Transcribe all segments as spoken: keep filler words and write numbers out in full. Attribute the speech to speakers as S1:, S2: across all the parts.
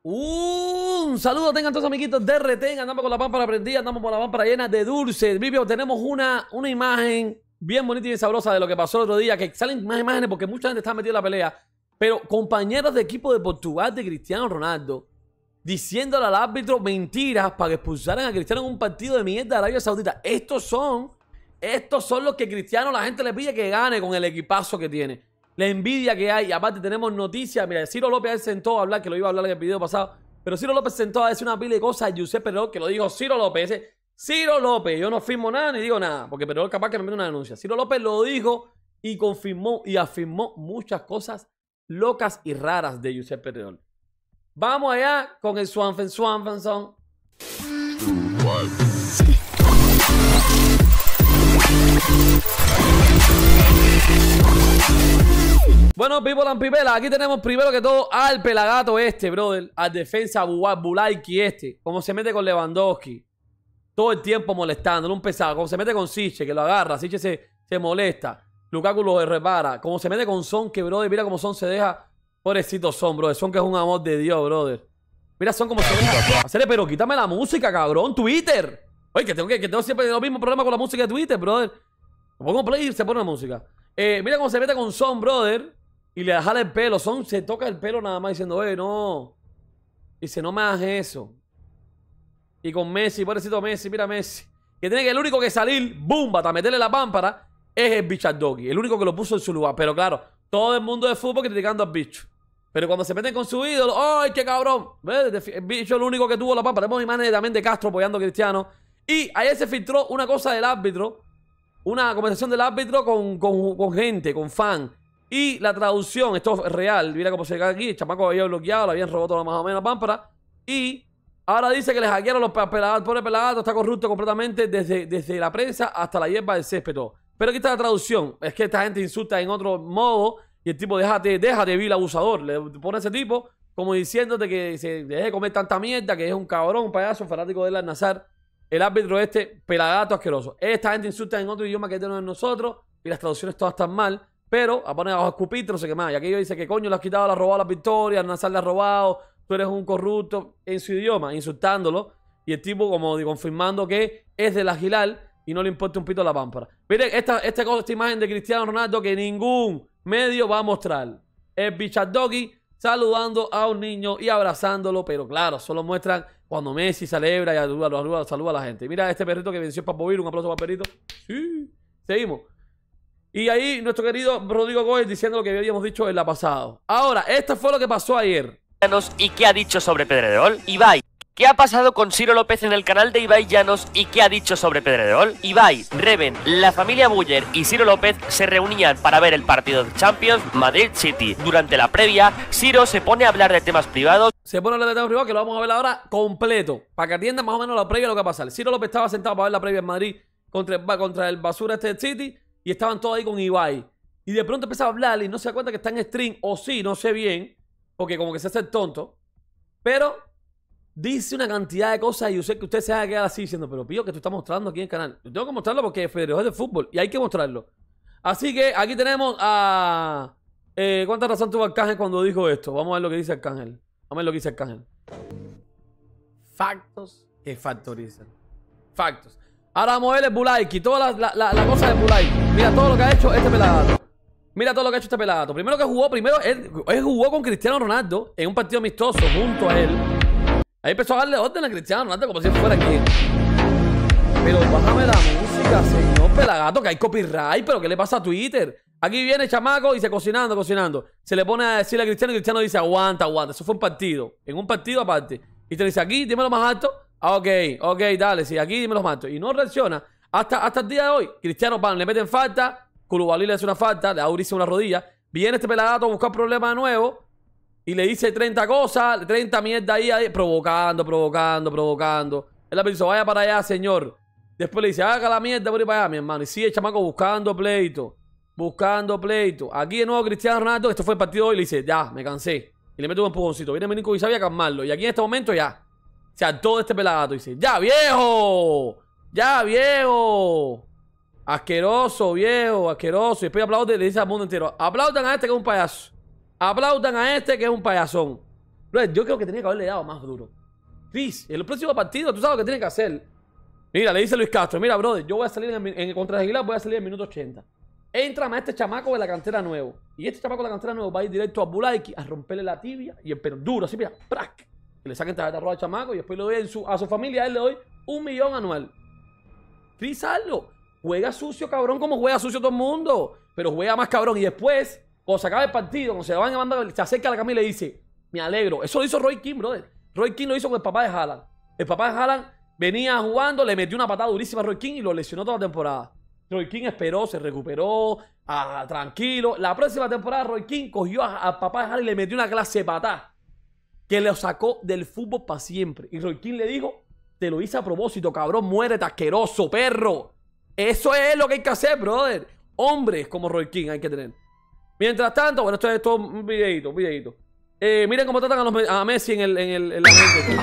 S1: Un saludo tengan todos amiguitos de Retén. Andamos con la pámpara prendida, andamos con la pámpara llena de dulces. Vivio, tenemos una, una imagen bien bonita y bien sabrosa de lo que pasó el otro día. Que salen más imágenes porque mucha gente está metida en la pelea. Pero compañeros de equipo de Portugal de Cristiano Ronaldo diciéndole al árbitro mentiras para que expulsaran a Cristiano en un partido de mierda de Arabia Saudita. Estos son, estos son los que Cristiano la gente le pide que gane con el equipazo que tiene. La envidia que hay. Y aparte tenemos noticias. Mira, Ciro López se sentó a hablar, que lo iba a hablar en el video pasado. Pero Ciro López se sentó a decir una pila de cosas a Giuseppe Pererol, que lo dijo Ciro López. Ese, Ciro López, yo no firmo nada ni digo nada, porque Pererol capaz que me mete una denuncia. Ciro López lo dijo y confirmó y afirmó muchas cosas locas y raras de Giuseppe Pererol. Vamos allá con el Swanfen Swanfen Song. Bueno, people and people, aquí tenemos primero que todo al pelagato este, brother. Al defensa Bulaiki este. Como se mete con Lewandowski. Todo el tiempo molestándolo, un pesado. Como se mete con Siche, que lo agarra. Siche se, se molesta. Lukaku lo repara. Como se mete con Son, que brother, mira cómo Son se deja. Pobrecito Son, brother. Son que es un amor de Dios, brother. Mira Son como se deja. Hacerle, pero quítame la música, cabrón. Twitter. Oye, que tengo, que, que tengo siempre los mismos problemas con la música de Twitter, brother. Me pongo play y se pone la música. Eh, mira cómo se mete con Son, brother. Y le jala el pelo. Son se toca el pelo nada más diciendo, oye, no. Dice, no me hagas eso. Y con Messi, pobrecito Messi, mira Messi. Que tiene que el único que salir, boom, para meterle la pámpara, es el Bichardogui. El único que lo puso en su lugar. Pero claro, todo el mundo de fútbol criticando al bicho. Pero cuando se meten con su ídolo, ¡ay, qué cabrón! ¿Ves? El bicho es el único que tuvo la pámpara. Tenemos imágenes también de Castro apoyando a Cristiano. Y ayer se filtró una cosa del árbitro. Una conversación del árbitro con, con, con gente, con fan. Y la traducción, esto es real. Mira cómo se cae aquí. El chamaco había bloqueado, le habían robado toda más o menos la pámpara. Y ahora dice que le hackearon los pelagatos. El pobre pelagato está corrupto completamente desde, desde la prensa hasta la hierba del césped. Todo. Pero aquí está la traducción. Es que esta gente insulta en otro modo. Y el tipo, déjate, déjate, vil abusador. Le pone a ese tipo como diciéndote que se deje de comer tanta mierda, que es un cabrón, un payaso, fanático de Al-Nassr. El árbitro este, pelagato asqueroso. Esta gente insulta en otro idioma que tenemos nosotros. Y las traducciones todas están mal. Pero a poner abajo escupir, no sé qué más. Y aquello dice que coño le has quitado, le has robado las victorias, Al-Nassr le has robado, tú eres un corrupto. En su idioma, insultándolo. Y el tipo como confirmando que es del Al-Hilal y no le importa un pito la pámpara. Miren, esta, esta, esta imagen de Cristiano Ronaldo que ningún medio va a mostrar. El Bichardogui saludando a un niño y abrazándolo. Pero claro, solo muestran cuando Messi celebra y saluda, saluda, saluda a la gente. Mira este perrito que venció para Bovir. Un aplauso para el perrito. Sí. Seguimos. Y ahí nuestro querido Rodrigo Goes diciendo lo que habíamos dicho en la pasada. Ahora, esto fue lo que pasó ayer.
S2: ¿Y qué ha dicho sobre Pedrerol? Ibai. ¿Qué ha pasado con Ciro López en el canal de Ibai Llanos y qué ha dicho sobre Pedrerol? Ibai, Reven, la familia Buller y Ciro López se reunían para ver el partido de Champions Madrid City. Durante la previa, Ciro se pone a hablar de temas privados.
S1: Se pone a hablar de temas privados que lo vamos a ver ahora completo. Para que atiendan más o menos la previa de lo que va a pasar. Ciro López estaba sentado para ver la previa en Madrid contra el, contra el basura este de City. Y estaban todos ahí con Ibai. Y de pronto empieza a hablar y no se da cuenta que está en stream. O sí, no sé bien. Porque como que se hace el tonto. Pero dice una cantidad de cosas. Y yo sé que usted se va a quedar así diciendo, pero Pío, que tú estás mostrando aquí en el canal. Yo tengo que mostrarlo porque Federico es de fútbol. Y hay que mostrarlo. Así que aquí tenemos a... Eh, ¿Cuánta razón tuvo Arcángel cuando dijo esto? Vamos a ver lo que dice Arcángel. Vamos a ver lo que dice Arcángel. Factos que factorizan. Factos. Ahora vamos a ver el Bulaiki, toda la, la, la, la cosa del Bulaiki. Mira todo lo que ha hecho este pelagato. Mira todo lo que ha hecho este pelagato. Primero que jugó, primero él, él jugó con Cristiano Ronaldo en un partido amistoso junto a él. Ahí empezó a darle orden a Cristiano Ronaldo como si fuera aquí. Pero bájame la música, señor pelagato, que hay copyright. Pero ¿qué le pasa a Twitter? Aquí viene el chamaco y dice cocinando, cocinando. Se le pone a decirle a Cristiano y Cristiano dice aguanta, aguanta. Eso fue un partido, en un partido aparte. Y te dice aquí, dímelo más alto. Ah, ok, ok, dale, sí, aquí dime los matos. Y no reacciona hasta, hasta el día de hoy. Cristiano Pan le meten falta, Koulibaly le hace una falta, le auriza una rodilla. Viene este pelagato a buscar problemas de nuevo y le dice treinta cosas, treinta mierda ahí, ahí, provocando, provocando, provocando. Él le dice, vaya para allá, señor. Después le dice, haga la mierda por ir para allá, mi hermano. Y sigue el chamaco buscando pleito, buscando pleito. Aquí de nuevo Cristiano Ronaldo, esto fue el partido de hoy, le dice, ya, me cansé. Y le mete un empujoncito. Viene Ménico y sabía calmarlo. Y aquí en este momento ya. O sea, todo este pelagato dice, ¡ya, viejo! ¡Ya, viejo! Asqueroso, viejo, asqueroso. Y después aplaude y le dice al mundo entero, aplaudan a este que es un payaso. Aplaudan a este que es un payasón. Brother, yo creo que tenía que haberle dado más duro. Chris, en el próximo partido, tú sabes lo que tiene que hacer. Mira, le dice Luis Castro, mira, brother, yo voy a salir en, en contra de Aguilar, voy a salir en el minuto ochenta. Entra a este chamaco de la cantera nuevo. Y este chamaco de la cantera nuevo va a ir directo a Bulaiki a romperle la tibia y el pelo duro, así, mira, ¡prac! Que le saquen tarjeta roja al chamaco y después le doy en su, a su familia, a él le doy un millón anual. Chris, hazlo. Juega sucio, cabrón, como juega sucio todo el mundo. Pero juega más cabrón. Y después, cuando se acaba el partido, cuando se van a mandar, se acerca a la cama y le dice, me alegro. Eso lo hizo Roy Keane, brother. Roy Keane lo hizo con el papá de Haaland. El papá de Haaland venía jugando, le metió una patada durísima a Roy Keane y lo lesionó toda la temporada. Roy Keane esperó, se recuperó, ah, tranquilo. La próxima temporada Roy Keane cogió al papá de Haaland y le metió una clase de patada que lo sacó del fútbol para siempre. Y Roy Keane le dijo, te lo hice a propósito, cabrón, muérete, asqueroso, perro. Eso es lo que hay que hacer, brother. Hombres como Roy Keane hay que tener. Mientras tanto, bueno, esto es todo un videito, un videito. Eh, miren cómo tratan a, los, a Messi en, el, en, el, en la gente.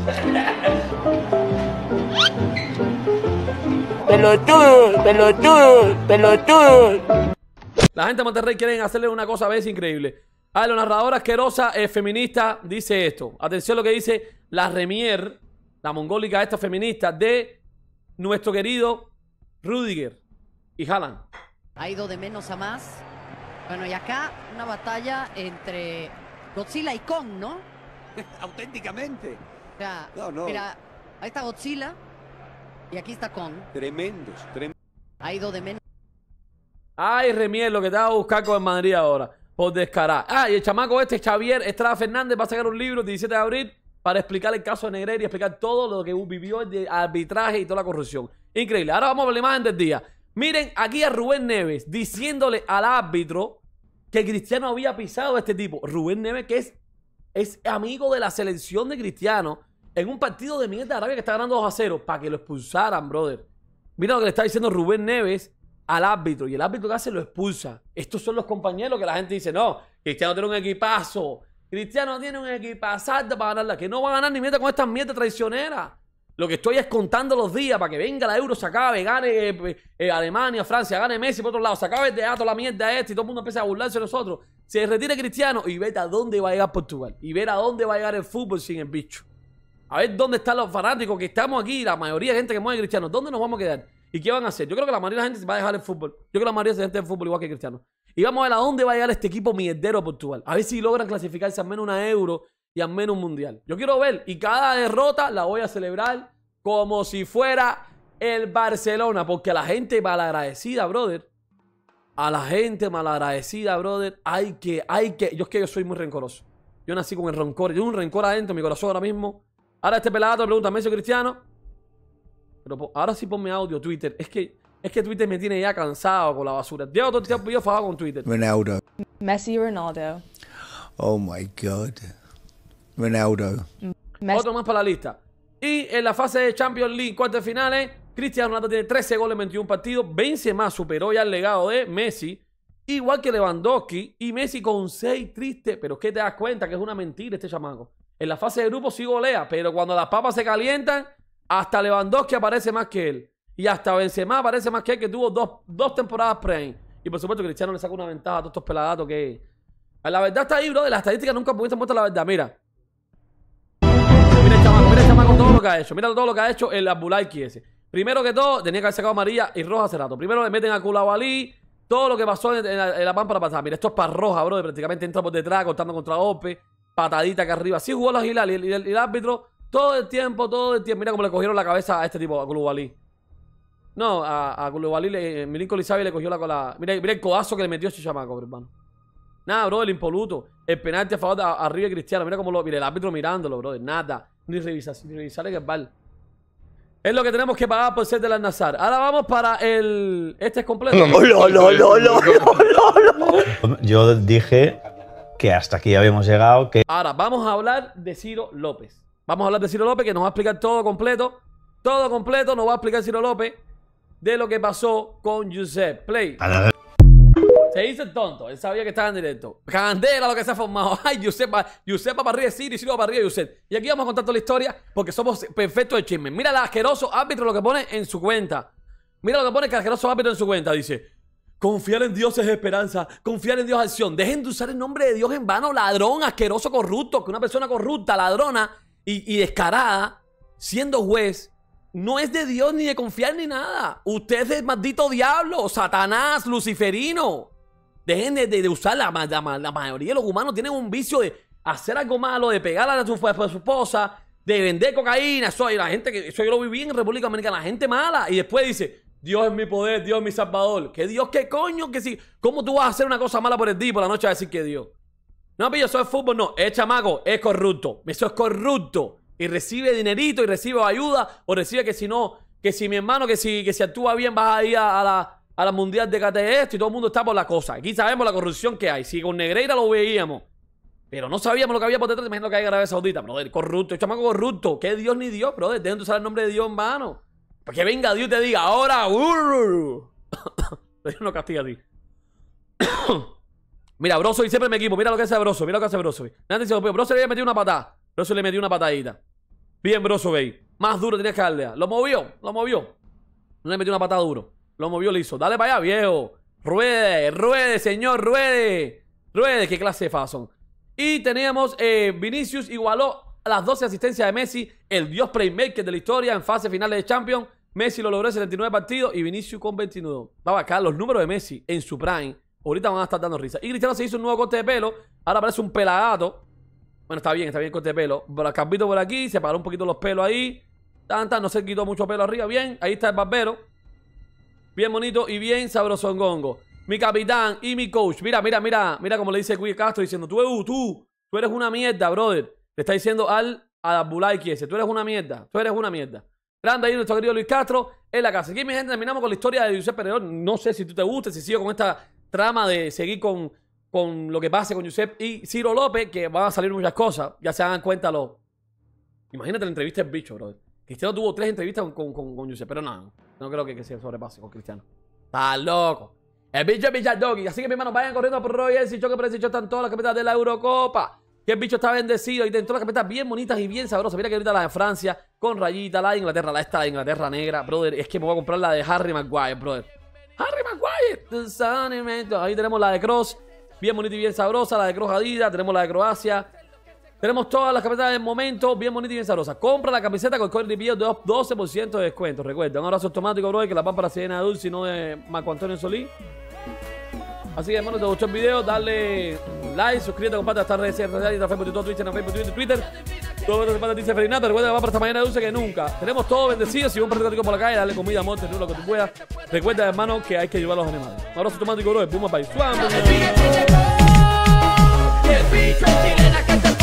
S2: Pelotudo, pelotudo, pelotudo.
S1: La gente de Monterrey quieren hacerle una cosa a Messi increíble. Ah, la narradora asquerosa eh, feminista dice esto. Atención a lo que dice la Remier, la mongólica esta feminista de nuestro querido Rudiger y Haaland.
S3: Ha ido de menos a más. Bueno, y acá una batalla entre Godzilla y Kong, ¿no?
S4: Auténticamente.
S3: O sea,
S4: No, no.
S3: mira, ahí está Godzilla y aquí está Kong.
S4: Tremendos, tremendos.
S3: Ha ido de menos.
S1: Ay, Remier, lo que te va a buscar con el Madrid ahora. Por descarar. Ah, y el chamaco este, Xavier Estrada Fernández, va a sacar un libro el diecisiete de abril para explicar el caso de Negreira y explicar todo lo que vivió de arbitraje y toda la corrupción. Increíble. Ahora vamos a ver la imagen del día. Miren aquí a Rubén Neves diciéndole al árbitro que Cristiano había pisado a este tipo. Rubén Neves, que es, es amigo de la selección de Cristiano, en un partido de Miguel de Arabia que está ganando dos a cero, para que lo expulsaran, brother. Mira lo que le está diciendo Rubén Neves al árbitro. Y el árbitro que hace lo expulsa. Estos son los compañeros que la gente dice, no, Cristiano tiene un equipazo. Cristiano tiene un equipazo para ganarla. Que no va a ganar ni mierda con estas mierdas traicioneras. Lo que estoy es contando los días para que venga la Euro, se acabe, gane eh, eh, Alemania, Francia, gane Messi por otro lado, se acabe el teatro, la mierda este y todo el mundo empieza a burlarse de nosotros. Se retire Cristiano y vete a dónde va a llegar Portugal. Y ver a dónde va a llegar el fútbol sin el bicho. A ver dónde están los fanáticos que estamos aquí, la mayoría de gente que mueve Cristiano. ¿Dónde nos vamos a quedar? ¿Y qué van a hacer? Yo creo que la mayoría de la gente va a dejar el fútbol. Yo creo que la mayoría de la gente del fútbol igual que Cristiano. Y vamos a ver a dónde va a llegar este equipo mierdero a Portugal. A ver si logran clasificarse al menos una Euro y al menos un Mundial. Yo quiero ver. Y cada derrota la voy a celebrar como si fuera el Barcelona. Porque a la gente malagradecida, brother. A la gente malagradecida, brother. Hay que, hay que... Yo es que yo soy muy rencoroso. Yo nací con el rencor. Yo tengo un rencor adentro en mi corazón ahora mismo. Ahora este pelado me pregunta, ¿Messi o Cristiano? Pero ahora sí ponme audio, Twitter. Es que, es que Twitter me tiene ya cansado con la basura. Llevo todo el tiempo yo fajado con Twitter.
S5: Ronaldo.
S6: Messi o Ronaldo.
S5: Oh my God. Ronaldo.
S6: Messi.
S1: Otro más para la lista. Y en la fase de Champions League, cuartos de finales, Cristiano Ronaldo tiene trece goles en veintiún partidos. Benzema superó ya el legado de Messi. Igual que Lewandowski. Y Messi con seis tristes. Pero es que te das cuenta que es una mentira este chamaco. En la fase de grupo sí golea. Pero cuando las papas se calientan, hasta Lewandowski aparece más que él. Y hasta Benzema aparece más que él, que tuvo dos, dos temporadas pre. Y por supuesto Cristiano le saca una ventaja a todos estos pelagatos que... La verdad está ahí, bro. De las estadísticas nunca pudiste mostrar la verdad. Mira. Mira el chamaco, mira el chamaco todo lo que ha hecho. Mira todo lo que ha hecho el Abulaiki ese. Primero que todo, tenía que haber sacado amarilla y roja hace rato. Primero le meten a Koulibaly. Todo lo que pasó en, en, la, en la pan para pasar. Mira, esto es para roja, bro. Prácticamente entra por detrás, cortando contra Ope. Patadita acá arriba. Así jugó la Hilal y el, y el, y el árbitro... Todo el tiempo, todo el tiempo. Mira cómo le cogieron la cabeza a este tipo, a Koulibaly. No, a, a Koulibaly, le, Milinko Lisavi le cogió la cola. Mira, mira el codazo que le metió ese chamaco, hermano. Nada, bro, el impoluto. El penalti a favor de arriba de Cristiano. Mira cómo lo. Mira el árbitro mirándolo, bro. Nada. Ni revisar, ni revisar en el bar. Es lo que tenemos que pagar por ser del Al-Nassr. Ahora vamos para el. Este es completo.
S7: No, no, no, no, no. Yo dije que hasta aquí habíamos llegado. Que...
S1: Ahora vamos a hablar de Ciro López. Vamos a hablar de Ciro López, que nos va a explicar todo completo. Todo completo nos va a explicar Ciro López de lo que pasó con Josep. Play. Se hizo el tonto. Él sabía que estaba en directo. Candela lo que se ha formado. Ay, Josep va, Josep va para arriba de Ciro y Ciro va para arriba de Josep. Y aquí vamos a contar toda la historia porque somos perfectos de chisme. Mira el asqueroso árbitro lo que pone en su cuenta. Mira lo que pone el asqueroso árbitro en su cuenta. Dice, Confiar en Dios es esperanza. Confiar en Dios es acción. Dejen de usar el nombre de Dios en vano. Ladrón, asqueroso, corrupto. Que una persona corrupta, ladrona y, y descarada, siendo juez, no es de Dios ni de confiar ni nada. Usted es el maldito diablo, Satanás, luciferino. Dejen de, de, de usar la, la, la mayoría de los humanos tienen un vicio de hacer algo malo, de pegar a su, a su esposa, de vender cocaína. Eso, la gente que, eso yo lo viví en República Dominicana. La gente mala. Y después dice, Dios es mi poder, Dios es mi salvador. ¿Qué Dios? ¿Qué coño? ¿Qué si? ¿Cómo tú vas a hacer una cosa mala por el día y por la noche a decir que Dios? No, pillo, eso es fútbol. No, es chamaco, es corrupto. Eso es corrupto. Y recibe dinerito y recibe ayuda. O recibe que si no, que si mi hermano, que si, que si actúa bien vas a ir a, a la, a la mundial de K T esto y todo el mundo está por la cosa. Aquí sabemos la corrupción que hay. Si con Negreira lo veíamos, pero no sabíamos lo que había por detrás. Imagino que hay en Arabia Saudita, brother. Corrupto, es chamaco corrupto. ¿Qué Dios ni Dios, brother? Dejen de usar el nombre de Dios en vano. Para que venga Dios y te diga, ahora. Uh, Dios no castiga a ti. Mira, Brozovic siempre en mi equipo. Mira lo que hace Brozovic. Mira lo que hace Brozovic. Brozovic le había metido una patada. Brozovic le metió una patadita. Bien, Brozovic. Más duro tenías que darle. Lo movió. Lo movió. No le metió una patada duro. Lo movió liso. Dale para allá, viejo. Ruede. Ruede, señor. Ruede. Ruede. Qué clase de fazón. Y teníamos eh, Vinicius igualó a las doce asistencias de Messi, el dios playmaker de la historia en fase finales de Champions. Messi lo logró en setenta y nueve partidos y Vinicius con veintinueve. Vamos acá, los números de Messi en su prime. Ahorita van a estar dando risa. Y Cristiano se hizo un nuevo corte de pelo. Ahora parece un pelagato. Bueno, está bien, está bien el corte de pelo. Por campito por aquí, se paró un poquito los pelos ahí. Tan, tan, no se quitó mucho pelo arriba. Bien, ahí está el barbero. Bien bonito y bien sabrosongongo. Mi capitán y mi coach. Mira, mira, mira. Mira como le dice Cuy Castro diciendo, tú, tú, tú eres una mierda, brother. Le está diciendo al, al Bulaiki ese. Tú eres una mierda. Tú eres una mierda. Grande ahí nuestro querido Luis Castro en la casa. Aquí, mi gente, terminamos con la historia de Josep Pedrerol. No sé si tú te gusta, si sigo con esta trama de seguir con, con lo que pase con Josep y Ciro López, que van a salir muchas cosas. Ya se dan cuenta los... Imagínate la entrevista del bicho, brother. Cristiano tuvo tres entrevistas con, con, con, con Josep, pero no, no creo que, que se sobrepase con Cristiano. Está loco. El bicho es Bichardogui. Así que, mi hermano, vayan corriendo por Royal. Si choque, pero si están todas las camisetas de la Eurocopa. Que el bicho está bendecido y dentro de las camisetas bien bonitas y bien sabrosas. Mira que ahorita la de Francia con rayita, la de Inglaterra, la esta de Inglaterra negra, brother. Es que me voy a comprar la de Harry Maguire, brother. Harry Maguire. Ahí tenemos la de Kroos, bien bonita y bien sabrosa. La de Kroos Adidas, tenemos la de Croacia. Tenemos todas las camisetas del momento, bien bonitas y bien sabrosas. Compra la camiseta con el código de doce por ciento de descuento. Recuerda, un abrazo automático, brother, que la pámpara se llena de dulce y no de Marco Antonio Solís. Así que, hermano, te gustó el video, dale like, suscríbete, comparte hasta redes sociales, Facebook, YouTube, Twitter, Facebook, Twitter, Twitter. Todo lo que se dice Ferdinando. Recuerda que va para esta mañana dulce que nunca. Tenemos todo bendecido. Si un perrito rico por la calle, dale comida, amor, lo que tú puedas. Recuerda, hermano, que hay que ayudar a los animales. Un abrazo automático, bro. Puma País.